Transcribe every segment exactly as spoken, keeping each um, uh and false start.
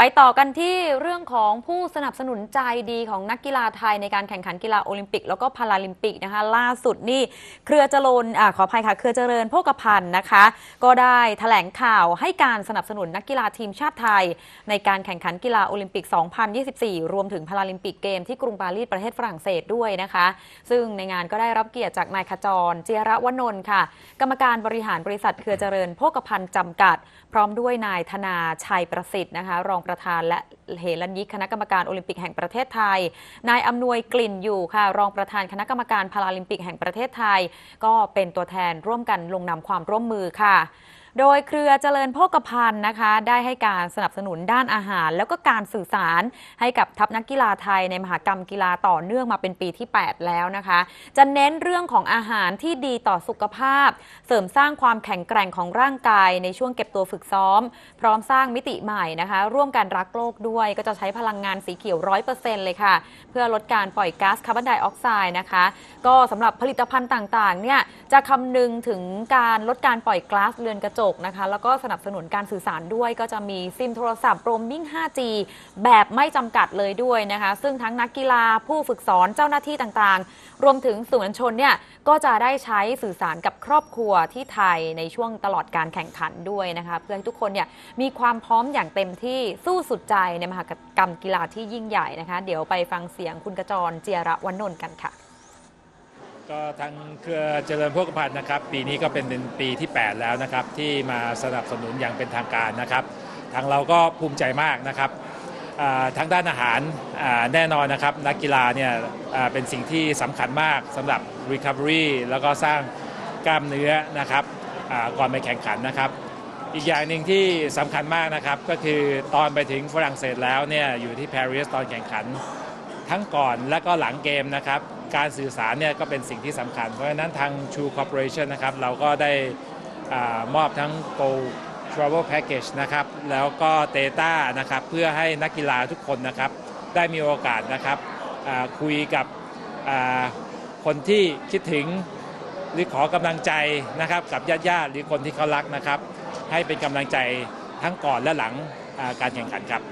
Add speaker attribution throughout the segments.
Speaker 1: ต่อกันที่เรื่องของผู้สนับสนุนใจดีของนักกีฬาไทยในการแข่งขันกีฬาโอลิมปิกแล้วก็พาราลิมปิกนะคะล่าสุดนี่เครือเจริญอ่าขออภัยค่ะเครือเจริญโภคภัณฑ์นะคะก็ได้แถลงข่าวให้การสนับสนุนนักกีฬาทีมชาติไทยในการแข่งขันกีฬาโอลิมปิก สองพันยี่สิบสี่ รวมถึงพาราลิมปิกเกมที่กรุงปารีสประเทศฝรั่งเศสด้วยนะคะซึ่งในงานก็ได้รับเกียรติจากนายขจรเจียระวนนท์ค่ะกรรมการบริหารบริษัทเครือเจริญโภคภัณฑ์จำกัดพร้อมด้วยนายธนาชัยประสิทธิ์นะคะรองประธานและเหรัญยิกคณะกรรมการโอลิมปิกแห่งประเทศไทยนายอำนวยกลิ่นอยู่ค่ะรองประธานคณะกรรมการพาราลิมปิกแห่งประเทศไทยก็เป็นตัวแทนร่วมกันลงนามความร่วมมือค่ะโดยเครือเจริญโภคภัณฑ์นะคะได้ให้การสนับสนุนด้านอาหารแล้วก็การสื่อสารให้กับทัพนักกีฬาไทยในมหกรรมกีฬาต่อเนื่องมาเป็นปีที่แปดแล้วนะคะจะเน้นเรื่องของอาหารที่ดีต่อสุขภาพเสริมสร้างความแข็งแกร่งของร่างกายในช่วงเก็บตัวฝึกซ้อมพร้อมสร้างมิติใหม่นะคะร่วมกันรักโลกด้วยก็จะใช้พลังงานสีเขียว ร้อยเปอร์เซ็นต์ เลยค่ะเพื่อลดการปล่อยก๊าซคาร์บอนไดออกไซด์นะคะก็สำหรับผลิตภัณฑ์ต่างๆเนี่ยจะคำนึงถึงการลดการปล่อยก๊าซเรือนกระจกนะคะแล้วก็สนับสนุนการสื่อสารด้วยก็จะมีซิมโทรศัพท์โรมมิ่ง ห้าจี แบบไม่จำกัดเลยด้วยนะคะซึ่งทั้งนักกีฬาผู้ฝึกสอนเจ้าหน้าที่ต่างๆรวมถึงสื่อมวลชนเนี่ยก็จะได้ใช้สื่อสารกับครอบครัวที่ไทยในช่วงตลอดการแข่งขันด้วยนะคะเพื่อให้ทุกคนเนี่ยมีความพร้อมอย่างเต็มที่สู้สุดใจในมหกรรมกีฬาที่ยิ่งใหญ่นะคะเดี๋ยวไปฟังเสียงคุณกระจรเจียระวนนท์กันค่ะ
Speaker 2: ก็ทางเครือเจริญโภคภัณฑ์นะครับปีนี้ก็เป็นปีที่แปดแล้วนะครับที่มาสนับสนุนอย่างเป็นทางการนะครับทางเราก็ภูมิใจมากนะครับทางด้านอาหารแน่นอนนะครับนักกีฬาเนี่ยเป็นสิ่งที่สำคัญมากสำหรับ recovery แล้วก็สร้างกล้ามเนื้อนะครับก่อนไปแข่งขันนะครับอีกอย่างหนึ่งที่สำคัญมากนะครับก็คือตอนไปถึงฝรั่งเศสแล้วเนี่ยอยู่ที่ปารีสตอนแข่งขันทั้งก่อนและก็หลังเกมนะครับการสื่อสารเนี่ยก็เป็นสิ่งที่สำคัญเพราะฉะนั้นทาง True Corporation นะครับเราก็ได้อมอบทั้ง Go Travel Package นะครับแล้วก็ Data นะครับเพื่อให้นักกีฬาทุกคนนะครับได้มีโอกาสนะครับคุยกับคนที่คิดถึงหรือขอกำลังใจนะครับกับญาติๆหรือคนที่เขารักนะครับให้เป็นกำลังใจทั้งก่อนและหลังการแข่งขันครับ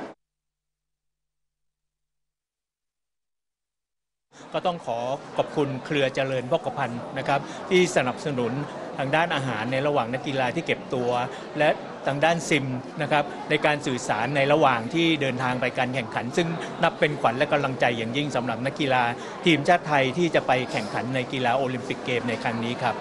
Speaker 3: ก็ต้องขอขอบคุณเครือเจริญโภคภัณฑ์นะครับที่สนับสนุนทางด้านอาหารในระหว่างนักกีฬาที่เก็บตัวและทางด้านซิมนะครับในการสื่อสารในระหว่างที่เดินทางไปการแข่งขันซึ่งนับเป็นขวัญและกำลังใจอย่างยิ่งสำหรับนักกีฬาทีมชาติไทยที่จะไปแข่งขันในกีฬาโอลิมปิกเกมในครั้งนี้ครับ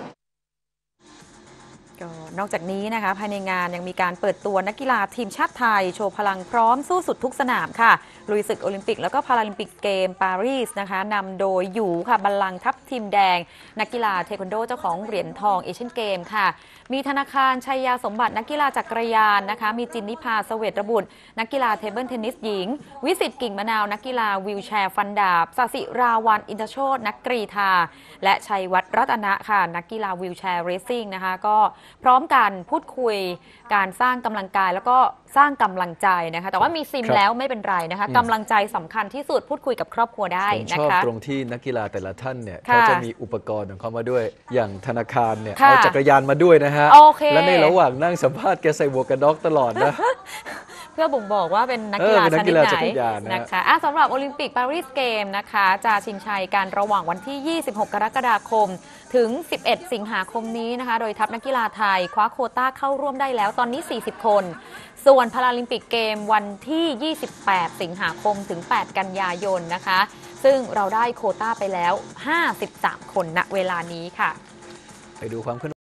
Speaker 1: นอกจากนี้นะคะภายในงานยังมีการเปิดตัวนักกีฬาทีมชาติไทยโชว์พลังพร้อมสู้สุดทุกสนามค่ะลุยศึกโอลิมปิกแล้วก็พาราลิมปิกเกมปารีสนะคะนำโดยหยูค่ะบัลลังก์ทัพทีมแดงนักกีฬาเทควันโดเจ้าของเหรียญทองเอเชียนเกมค่ะมีธนาคารชัยยาสมบัตินักกีฬาจักรยานนะคะมีจินนิพาเสวตระบุตรนักกีฬาเทเบิลเทนนิสหญิงวิสิตกิ่งมะนาวนักกีฬาวีลแชร์ฟันดาบสศิราวันอินทโชตนักกรีฑาและชัยวัฒน์รัตนะค่ะนักกีฬาวีลแชร์เรซซิ่งนะคะก็พร้อมกันพูดคุยการสร้างกำลังกายแล้วก็สร้างกำลังใจนะคะแต่ว่ามีซิมแล้วไม่เป็นไรนะคะกำลังใจสำคัญที่สุดพูดคุยกับครอบครัวได้นะคะ
Speaker 4: ชอบตรงที่นักกีฬาแต่ละท่านเนี่ยเขาจะมีอุปกรณ์ของเขามาด้วยอย่างธนาคารเนี่ยเอาจักรยานมาด้วยนะฮะและในระหว่างนั่งสัมภาษณ์แกใส่หมวกกันน็อกตลอดนะ
Speaker 1: เพื่อบ่งบอกว่าเป็นนักกีฬาชนิดไหนนะคะสำหรับโอลิมปิกปารีสเกมนะคะจะชิงชัยกันระหว่างวันที่ยี่สิบหกกรกฎาคมถึงสิบเอ็ดสิงหาคมนี้นะคะโดยทัพนักกีฬาไทยคว้าโควต้าเข้าร่วมได้แล้วตอนนี้สี่สิบคนส่วนพาราลิมปิกเกมวันที่ยี่สิบแปดสิงหาคมถึงแปดกันยายนนะคะซึ่งเราได้โควต้าไปแล้วห้าสิบสามคนณเวลานี้ค่ะ
Speaker 4: ไปดูความ